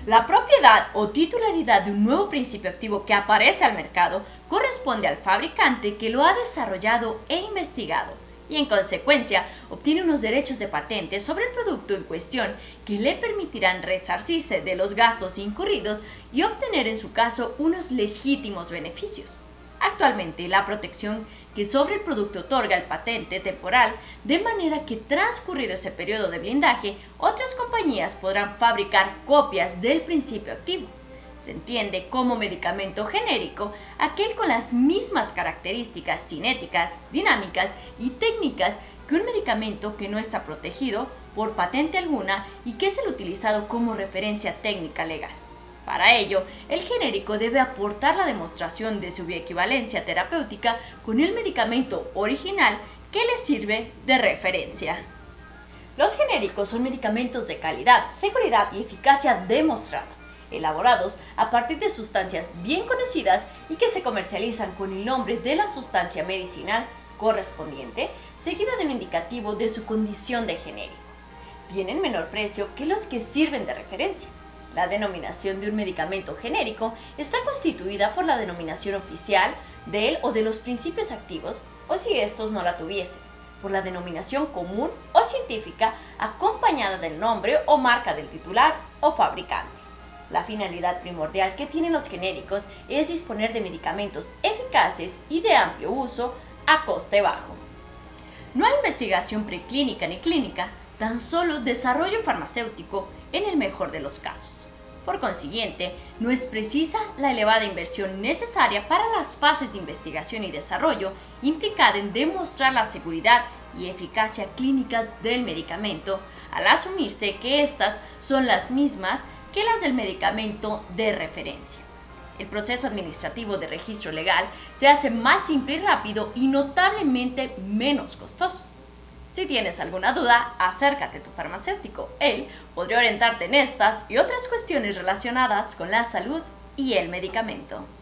La propiedad o titularidad de un nuevo principio activo que aparece al mercado corresponde al fabricante que lo ha desarrollado e investigado y en consecuencia obtiene unos derechos de patente sobre el producto en cuestión que le permitirán resarcirse de los gastos incurridos y obtener en su caso unos legítimos beneficios. Actualmente, la protección que sobre el producto otorga el patente temporal, de manera que transcurrido ese periodo de blindaje, otras compañías podrán fabricar copias del principio activo. Se entiende como medicamento genérico aquel con las mismas características cinéticas, dinámicas y técnicas que un medicamento que no está protegido por patente alguna y que es el utilizado como referencia técnica legal. Para ello, el genérico debe aportar la demostración de su bioequivalencia terapéutica con el medicamento original que le sirve de referencia. Los genéricos son medicamentos de calidad, seguridad y eficacia demostrada, elaborados a partir de sustancias bien conocidas y que se comercializan con el nombre de la sustancia medicinal correspondiente, seguida de un indicativo de su condición de genérico. Tienen menor precio que los que sirven de referencia. La denominación de un medicamento genérico está constituida por la denominación oficial de él o de los principios activos, o si estos no la tuviesen, por la denominación común o científica acompañada del nombre o marca del titular o fabricante. La finalidad primordial que tienen los genéricos es disponer de medicamentos eficaces y de amplio uso a coste bajo. No hay investigación preclínica ni clínica, tan solo desarrollo farmacéutico en el mejor de los casos. Por consiguiente, no es precisa la elevada inversión necesaria para las fases de investigación y desarrollo implicada en demostrar la seguridad y eficacia clínicas del medicamento, al asumirse que estas son las mismas que las del medicamento de referencia. El proceso administrativo de registro legal se hace más simple y rápido y notablemente menos costoso. Si tienes alguna duda, acércate a tu farmacéutico. Él podría orientarte en estas y otras cuestiones relacionadas con la salud y el medicamento.